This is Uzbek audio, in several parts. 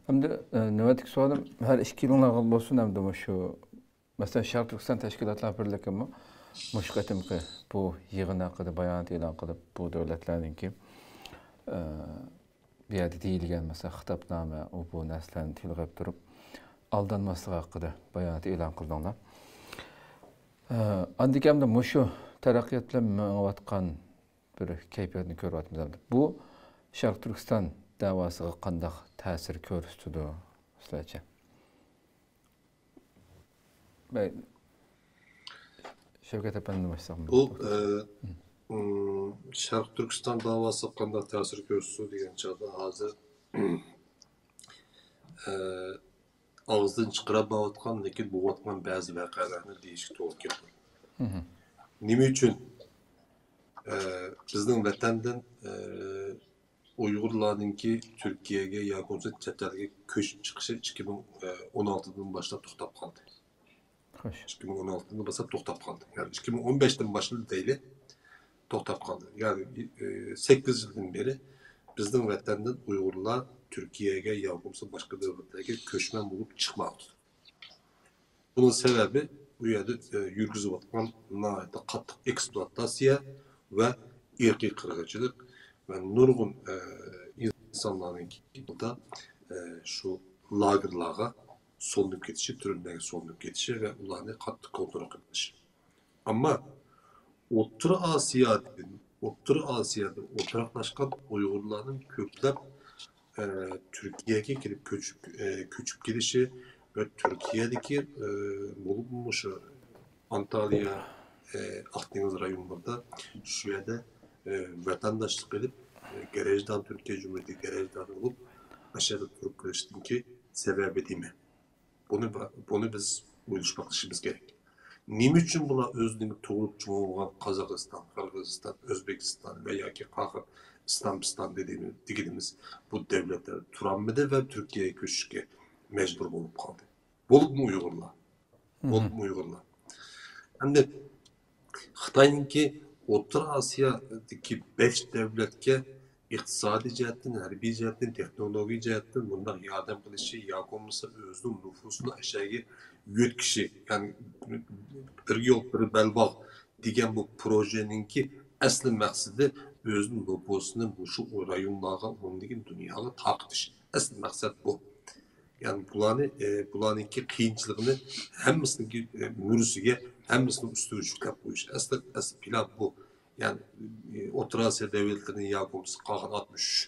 Hem de nöbetik sualım her 2 yılına olsun hem de şu mesela Şarkı Türkistan Teşkilatlar Birliği mi? Muşkatim ki bu yığına kadar bayanat ilan kılıp bu devletlerin ki bir adet deyilgen mesela hitapname o bu neslen tilgep durup aldanması hakkında bayanat ilan kıldılar. Andikemde muşu terakkiyatle mevatkan bir keyfiyetini görüyoruz. Bu Şarkı Türkistan davası qandaq ta'sir ko'rsatdi sizlarcha? Ben Şevket Efendi'ne başlasam. Bu Şarkı Türkistan davası qandaq ta'sir ko'rsatdi degan chog'da hozir og'izdan chiqarib bo'layotgan, lekin bo'layotgan ba'zi voqealarni deyishga to'g'ri keladi. Nima uchun bizning vatandan Uyg'urlarninki Turkiyaga yoki bo'lmasa chet elga ko'chib chiqishi 2016dan boshlab to'xtab qoldi. Xo'sh. 2016dan boshlab to'xtab qoldi. Ya'ni 2015dan boshlab deyli to'xtab qoldi. Ya'ni 8 yildan beri bizning vatandan Uyg'urlar Turkiyaga yoki bo'lmasa boshqa davlatlarga ko'chman bo'lib chiqmoqda. Bunun sebebi bu yerda yurgizilayotgan qattiq ekspluatatsiya va irqiy qirg'inchilik ve nurgun insanların da şu lagerlara solunup geçişi, türünden solunup geçişi ve ulanı katlı kontrol edilişi. Ama Orta Asya'da oturaklaşkan Uygurların köklep Türkiye'ye gelip köçüp gelişi ve Türkiye'deki bulunmuş Antalya, Akdeniz rayonlarında şu yerde vatandaşlık edip Gerejdan Türkiye Cumhuriyeti Gerejdan olup aşağıda durup kılıştın ki sebebi değil mi? Bunu biz uyuşmaklaşımız gerek. Nim için buna özlemi doğulup çoğulan Kazakistan, Kırgızistan, Özbekistan veya ki İslampistan dediğimiz bu devletler Turanmede ve Türkiye'ye köşke mecbur olup kaldı. Bolup mu Uygurlar? Bolup mu Uygurlar? Hem de Xitay'ın ki Orta Asya'daki 5 devletke iqtisadi jihatdan, harbiy jihatdan, texnologiya jihatdan bundan yardım qilishi yoki bo'lmasa o'zining nüfusini aşağıya yetkishi, ya'ni bir yo'l bir belbog' degan bu projeninki asli maqsadi o'zining nüfusini shu rayonlarga, o'ndagi dunyoga tarqatish. Asli maqsad bu. Yani bularninki qiyinchiligini hammasiniki murisiga, hammasini ustiga yuklab qo'yish. Asli plan bu. Yani Orta Asya devletlerinin yakımsı kalan 60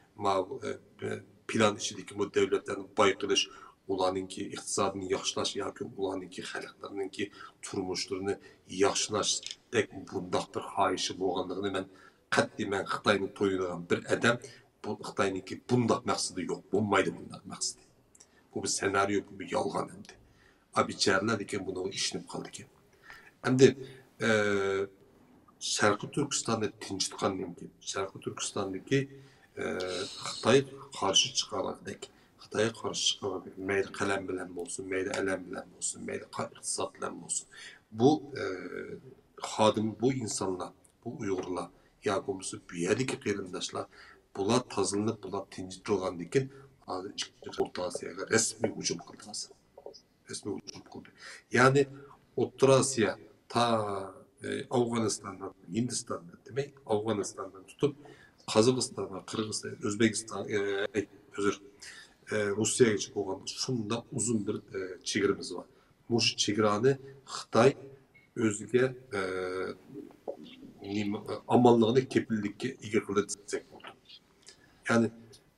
plan içindeki bu devletlerin baykılış, ulanınki iktisadını yaxşılaş, yoki ulanınki xalqlarınki turmuşlarını yaxşılaş dek bundaq bir hayışı bo'lganligini men qat'iy men Xitoyni to'ylagan bir adam bu Xitoyninki bundaq maqsadi yo'q, bo'lmaydi bundaq maqsadi. Bu bir senaryo, bu bir yolg'on endi. Abiçerler ekan buni ishinib qoldi ekan. Endi Şarkı Türkistan'da tinçitkanın ki, Şarkı Türkistan'daki Xitay karşı çıkarak, Xitay'a karşı çıkarak, meyli kalem bilen olsun, meyli elem bilen olsun, meyli iktisat bilen olsun. Bu bu insanlar, bu Uygurlar, yakımızı büyüdeki kıyırındaşlar, bunlar tazılınıp, bunlar tinçit olan dikin, Orta Asya'ya resmi hücum kıldılar. Resmi hücum kıldı. Yani Orta Asya ta Afganistan'dan, Hindistan'dan demek, Afganistan'dan tutup Kazakistan'a, Kırgızistan, Özbekistan, Rusya'ya geçip olan şunda uzun bir çigirimiz var. Bu çigirani Xitay özüge amallığını kepillikki igi kılacak oldu. Yani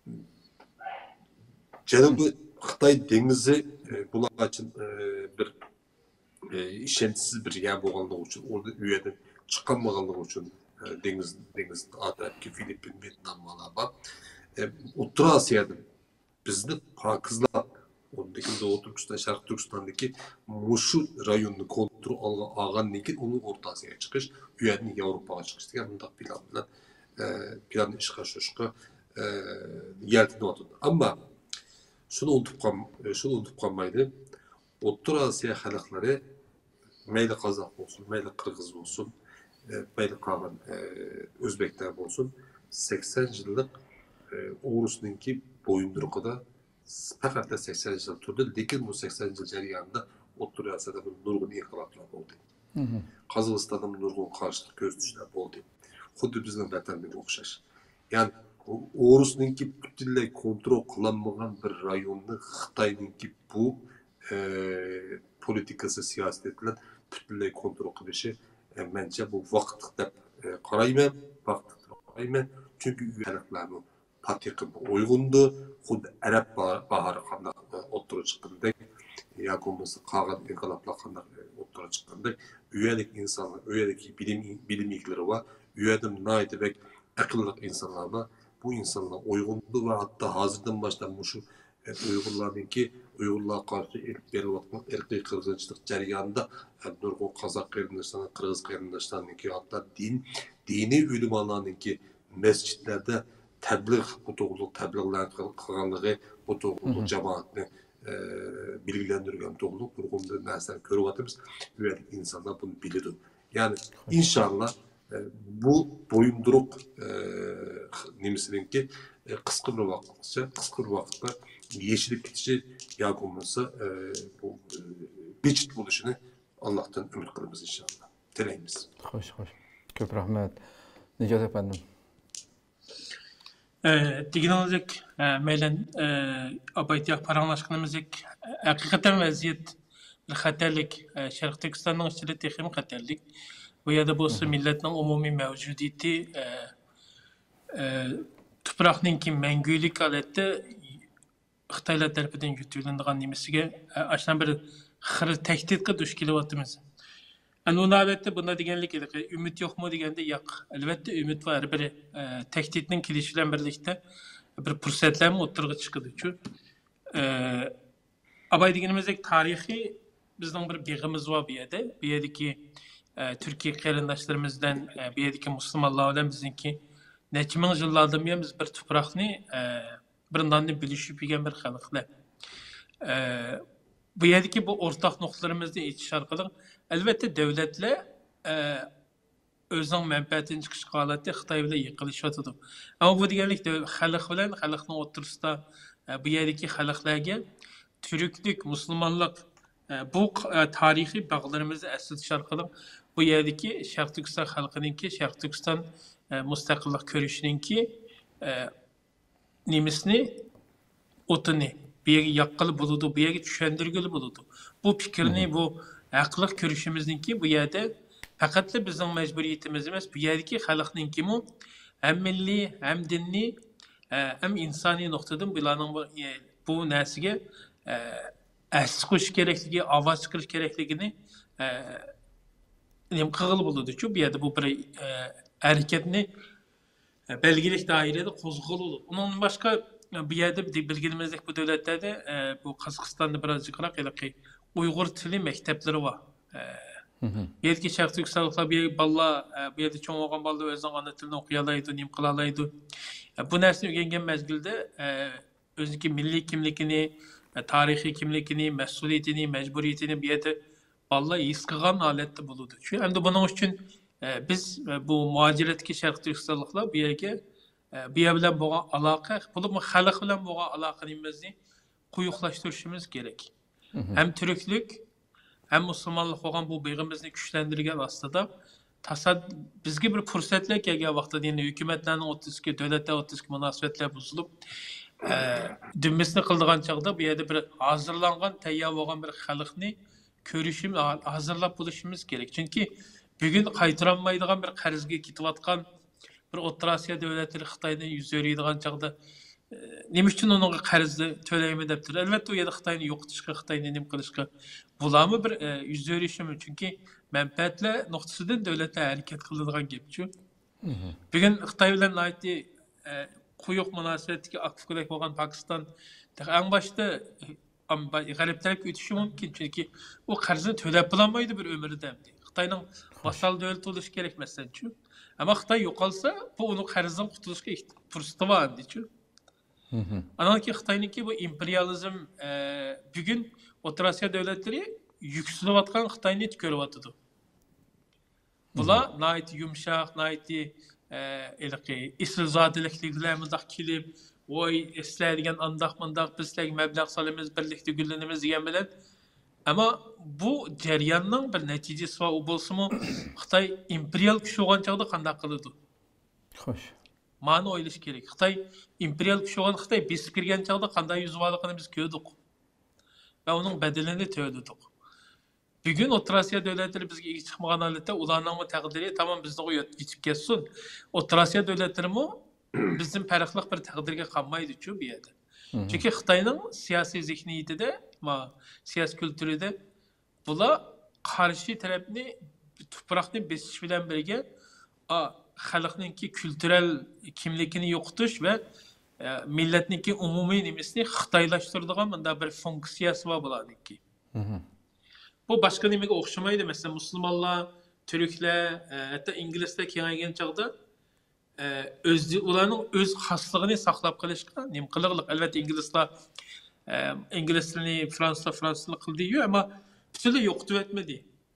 Cenubi Xitay denizi bunlar için bir işensiz bir yer bo'lganligi uchun orada uyerden chiqolmaganligi uchun dengiz atrofga Filippin, Vyetnam var. O'rta Asya'da bizni Pakistan, ondaki Doğu Türkistan, Şarkı Türkistan'daki muşu rayonunu kontrol algandan keyin onun O'rta Asya'ya chiqish, uyerden Avrupaga chiqish degan bunday plan bilan planni ishga oshirishga yeltiniyotirdi. Ammo shuni unutib qolmaydi. O'rta Asya xalqlari meyli Kazak olsun, meyli Kırgız olsun, meyli kalan Özbekler olsun, 80 yıllık Oğuz'unki boyunduruğu da faqat 80 yıl turdu. Lekin bu 80 yıl jarayonida O'rta Osiyoda nurg'un inqiloblar bo'ldi. Qozog'istonda nurg'un qarshilik ko'rsatishlar bo'ldi. Xuddi bizning vatandagi o'xshash. Ya'ni O'rusninki butunlay kontrol qilinmagan bir rayonni Xitoyninki bu politikasi, siyosati bilan butunlay kontrol qilishi menimcha bu vaqtliq deb qarayman. Vaqtliq qarayman. Chunki xalqlarning patiqi uyg'undi, xuddi arab bahori qanday o'ttirib chiqqandek, yoki bo'lmasa qolgan inqiloblar qanday o'ttirib chiqqandek, u yerdagi insonlar, u yerdagi bilim egalari va u yerda noyatibek aqlli insonlar bor. Bu insonlar uyg'undi va hatto hozirdan boshlab shu Uyg'urlar qarshi ilk berayotgan irqiy qirg'inchilik jarayonida nurg'un qozoq qarindoshlarning, qirg'iz qarindoshlarningki, hatto diniy ulamolarningki masjidlarda bu to'g'riliq tabliğlar qilganligi, bu to'g'riliq jamoatni bilgilendirgan to'g'riliq nurg'un narsalarni ko'ryapmiz. Bu yerlik insonlar buni biladi. Ya'ni inshaalloh bu bo'yinduruq nimasininki qisqa bir vaqtda yechilib ketishi yoki bo'lmasa bu bechit bo'lishini Allohdan umid qilamiz inshaalloh. Tilaymiz. Xo'sh. Ko'p rahmat. Nijot efendim. Deganingizlik maylan abaytiyak paranlaşkanımızlık hakikaten vaziyet xatarlik Şarkı Türkistan'ın içinde texim xatarlik. Bu ya da bu milletinin umumi mevcudiyeti tupraqninki mengülik alette Xitaylar tarafından yürütüldüğünden nimesiga aşnan bir xır tehditke duş kelyapmiz. Onun alette bunda deganlik ümit yok mu degende yok. Elbette ümit var. Bir tehditning kelishi bilan birlikda bir fursatlar o'tirg'i chiqadi. Abay deganimizdek tarixiy bizning bir beg'imiz bor bu yerda. Bu yerdagi Türkiye qarindoshlarımizdan, bu yerdagi musulmonlar bilan bizniki necha ming yillardan buyon biz bir tuproqni bir nonni bilishib yegan bir xalqlar. Bu yerdagi bu o'rtaq nuqtalarimizni aytish orqali albatta davlatlar o'zining manfaatini chiqish holatda Xitoy bilan yiqilishyotdi. Ammo bu deganlik xalq bilan xalqning o'rtasida bu yerdagi xalqlarga turklik, musulmonlik bu tarixiy bog'larimizni eslatish orqali bu yerdagi Sharq Turkiston xalqininki, Sharq Turkiston mustaqillik ko'rishininki nimisini o'tini bu yerga yaqqili bo'ladi, bu yerga tushuntirgili bo'ladi. Bu fikrni, bu aqliq ko'rishimizniki bu yerda faqat bizning majburiyatimiz emas, bu yerdagi xalqninki ham milliy, ham diniy, ham insoniy nuqtadan bularning bu narsaga asli qo'shish kerakligi, ovoz chiqarish kerakligini nim qilg'il bo'ladi. Bu yerda bu bir harakatni belgilik doirada qo'zg'aladi. Undan boshqa bu yerda bilganimizdek bu davlatlarda bu Qozog'istonda birazcık Uyg'ur tili maktablari bor. Bu yerdagi Sharq Turkistonliklar bu yerda cho'ng bo'lgan bolalar o'zining ona tilini o'qiy oladi, nim qila oladi. Bu narsani o'rgangan mezgilda o'zining milliy kimligini, tarixiy kimligini, mas'uliyatini, majburiyatini bu yerda bolalar his qilgan holatda bo'ladi. Endi buning uchun biz bu muaciratdagi Sharq Turkistonliklar bu yerga bu yer bilan bo'lgan aloqa, bu xalq bilan bo'lgan aloqamizni quyuqlashtirishimiz kerak. Hem Türklük hem Müslümanlık olan bu begimizni güçlendirgen aslında bizge bir fırsatlar kelgan vaqtda yine hükümetlerin o'tizki, devletler o'tizki münasebetler buzulup dümbesini qildigan chaqda bu yerda bir hazırlangan, tayyor bo'lgan bir xalqni ko'rishim, hazırlab bo'lishimiz kerak. Chunki bugun qaytaranmaydigan bir qarzga ketayotgan bir O'rta Osiyo davlatlari Xitoydan yuz o'raydigan chaqda nima uchun onun qarzni to'laymi debdir. Albatta u yerda Xitoyni yo'qotishga, Xitoyni nim qilishga bularmi bir yuz o'rishimi? Chunki manfaatlar nuqtasidan davlatlar harakat qiladigan gapchu. Bugun Xitoy bilan aytdi quyuq munosabatdagi aktivlik bo'lgan Pokiston eng boshda g'ariblarga o'tishi mumkin, chunki u qarzni to'lab bo'lmaydi bir umrida. Xitoyning vasal davlat bo'lishi kerak masalanchu. Ammo Xitoy yo'qolsa, bu uning qarzdan qutulishga fursati bor deychu. Anaki Xitoyniki bu imperializm bugün O'rta Osiyo davlatlari yuksalayotgan Xitoyni ko'ryapti. Bular nayt yumshoq, nayt ilqi islzodiliklar bilan kelib, Oy, sizlerden andaq biz sizlerge meblag salamiz, birlikte güllenimiz degan bilan. Ama bu jarayonning bir neticesi va u bo'lsa-mu Xitoy imperial kuch bo'lgan chog'da qanday qiladi? Xo'sh. Ma'ni o'ylash kerak. Xitoy imperial kuch bo'lgan Xitoy besib kirgan chog'da qanday yuzvoligini biz ko'rdik. Va uning bedelini to'ladik. Bugun O'rta Osiyo davlatlari bizga ega chiqmagan holatda ularning taqdiri tamam bizni yetib ketsin. O'rta Osiyo davlatlarimi bizim farqli bir taqdirga qolmaydi-ku bu yerda. Chunki Xitoyning siyosiy zihniyatida va siyosiy kulturida bular qarshi tarafni tuproqni besish bilan birga xalqninki kultural kimligini yo'qotish va millatniki umumiy nimasini xitoylashtiradigan bunday bir funksiyasi bor bularniki. Bu boshqa nimaga o'xshamaydi. Masalan, musulmonlar, turklar, hatto inglizlar kelgan chog'da ularning o'z xosligini saqlab qolishga nima qiliqliq. Albatta ingliz tilini fransuzlar qildi-yu, ammo butunlay yo'qotib etmadi.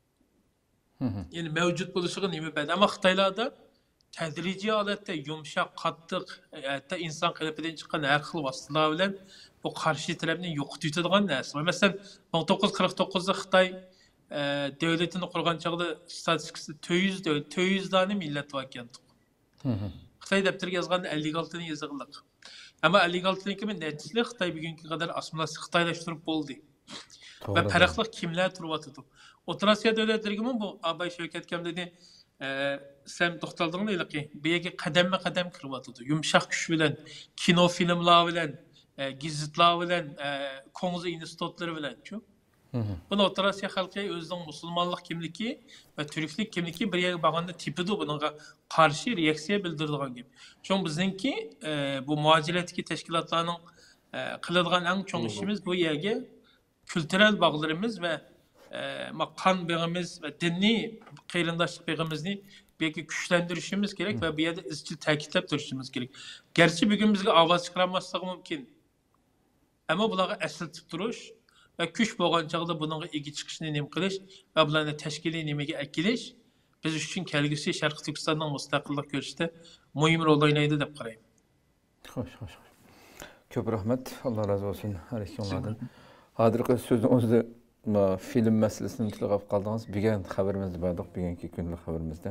Yani mevcut buluşuğu nimi bedi. Ama Xitaylarda tedrici holatda yumshoq, qattiq, hatta inson qalbidan chiqqan har xil vositalar bilan bu qarshi tarafni yo'qotadigan narsa. Masalan, 1949da Xitoy davlatini qurgan chog'da statistikasi 400 dani millat bor ekan. Xitoy daftarga yozganda 56 ni yozig'liq. Ammo 56 niki natijada Xitoy bugunga qadar asmolasi xitoylashtirib bo'ldi. Ve farqli kimlar turyotdi. O'rta Osiyo davlatlariga bu Abay Shavkat kam dedi, sen to'xtaldingmi ilki? Bu yerga qadamma-qadam kiryotdi. Yumshoq kuch bilan, kino filmlar bilan, gazetlar bilan, Konzi institutlari bilan-ku. Buni O'rta Osiyo xalqi o'zining musulmonlik kimligi va turklik kimligi bir yerga borganda tepidi, bunga qarshi reaksiya bildiradigan gap. Chunki bizningki bu muajiratdagi tashkilotlarning qiladigan eng chong ishimiz bu yerga kültürel bağlarımız ve kan bağımız ve dini kıyırındaşlık bağımızı belki güçlendirişimiz gerek ve bir yerde izcil takitlep duruşumuz gerek. Gerçi bir gün bizge avaz çıkaramazsak mümkün. Ama bunlara esiltip duruş ve güç boğan çağda bunlara ilgi çıkışını nem kılış ve bunların teşkili nemege ekiliş biz için kelgisi Şarkı Türkistan'dan müstakillik görüşte mühim rol oynaydı dep qarayım. Hoş. Köp rahmet. Allah razı olsun her iki onlardan. Hazırki sözün o'zida film masalasini tilg'ab qoldingiz. Bugun xabarimizda bordik, bugungi kunlik xabarimizda.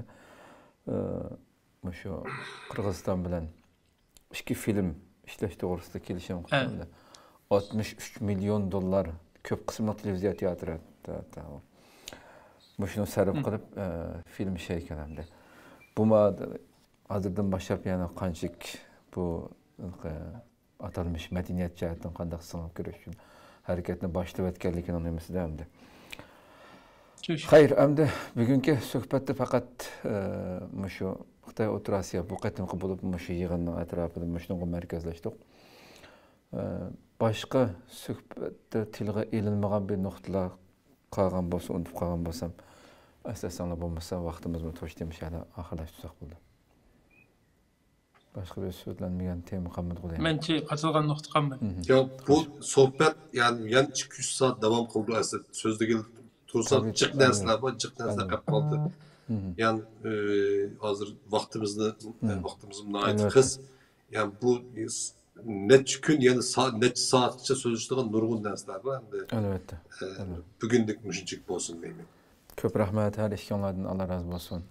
Shu Qirg'iziston bilan ikki film ishlash to'g'risida kelishim qilindi. 63 milyon dollar ko'p qismli televiziya teatri. Shuni sarf qilib film ish ekanamda. Bu hozirdan boshlab yana qanchalik bu atalmış madaniyat jihatdan qanday singib kirish uchun hareketini başlayıp etkenlikini anlaması da hamdi. Hayır, hamdi bugünkü söhbette fakat şu Xitoy O'rta Osiyo bu qatimqi bo'lib shu yig'inning atrofida shunga markazlashdik. Boshqa suhbatda tilga ilinmagan bir nuqtalar qolgan bo'lsa, unutib qolgan bo'lsam, asosanlar bo'lmasa vaqtimizni to'shdim shana oxirlashtirsak bo'ldi. Başka bir söylenmeyen tema kalmadı bu değil. Bence katılgan nokta kalmadı. Ya bu sohbet yani 2-3 saat devam kıldı aslında. Sözde gelip tursan cık dersler var, cık dersler kapalı. Yani hazır vaktimizin ait kız. Yani bu net gün yani net saatçe sözleştiğin nurgun dersler var. Elbette. Bugünlük müşüncük olsun değil mi? Köp rahmet her işkanlardan Allah razı olsun.